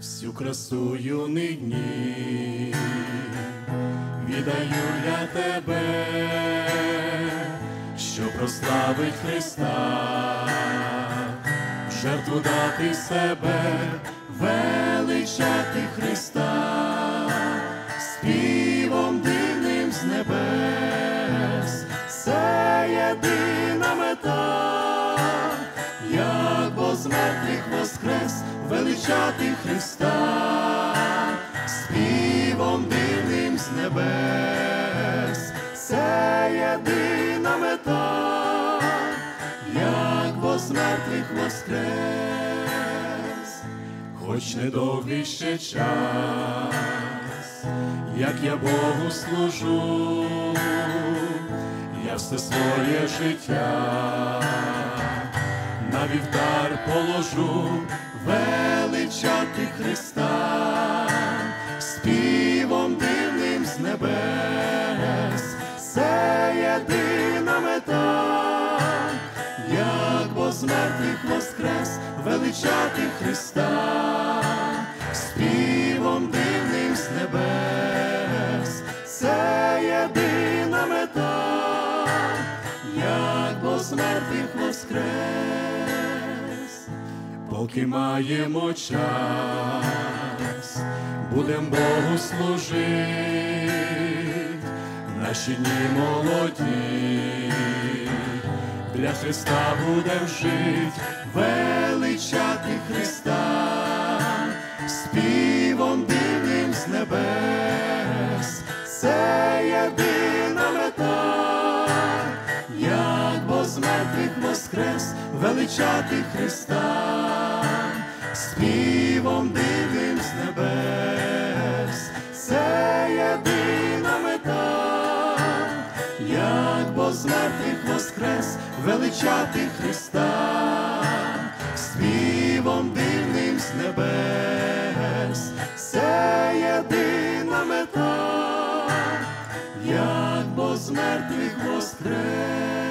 всю красу юних днів віддаю для тебе, що прославить Христа, в жертву дати себе, величати Христа, співом дивним з небес. Це єдина мета, як Бог з мертвих воскрес, величати Христа, співом дивним з небес. Це єдина мета, як Бог з мертвих воскрес. Хоч недовгий ще час, як я Богу служу, я все своє життя на вівтар положу, величати Христа, співом дивним з небес. Це єдина мета, як Бог з мертвих воскрес, величати Христа, співом дивним з небес. Це єдина мета, як Бог з мертвих воскрес. Поки маємо час, будем Богу служить, наші дні молоді, для Христа будем жить, величати Христа, співом дивним з небес. Це єдина мета, як Бог з мертвих воскрес, величати Христа, співом дивним з небес. Це єдина мета, як Бог з мертвих воскрес, величати Христа, співом дивним з небес. Це єдина мета, як Бог з мертвих воскрес.